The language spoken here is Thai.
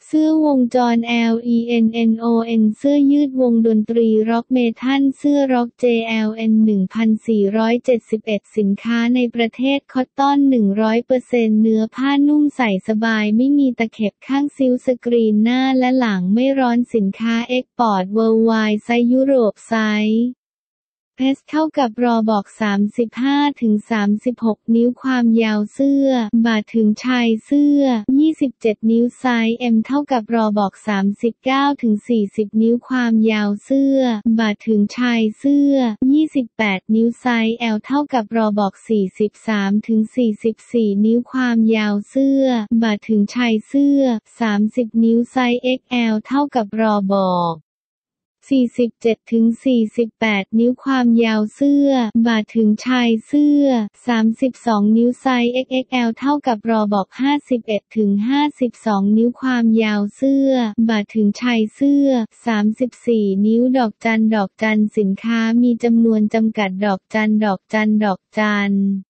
เสื้อวงจร LENNON เสื้อยืดวงดนตรีร็อกเมทัลเสื้อร็อก JLN 1471สินค้าในประเทศคอตตอน 100% เนื้อผ้านุ่มใส่สบายไม่มีตะเข็บข้างซิลสกรีนหน้าและหลังไม่ร้อนสินค้าเอ็กพอร์ตเวิลด์ไวด์ไซส์ยุโรปไซส์S เท่ากับรอบอก 35-36 นิ้วความยาวเสื้อบ่าถึงชายเสื้อ27 นิ้วไซส์ M เท่ากับรอบอก 39-40 นิ้วความยาวเสื้อบ่าถึงชายเสื้อ28 นิ้วไซส์ L เท่ากับรอบอก 43-44 นิ้วความยาวเสื้อบ่าถึงชายเสื้อ30 นิ้วไซส์ XL เท่ากับรอบอก47-48 นิ้วความยาวเสื้อบ่าถึงชายเสื้อ32 นิ้วไซส์ XXL เท่ากับรอบอก 51-52 นิ้วความยาวเสื้อบ่าถึงชายเสื้อ34 นิ้วดอกจันสินค้ามีจำนวนจำกัดดอกจัน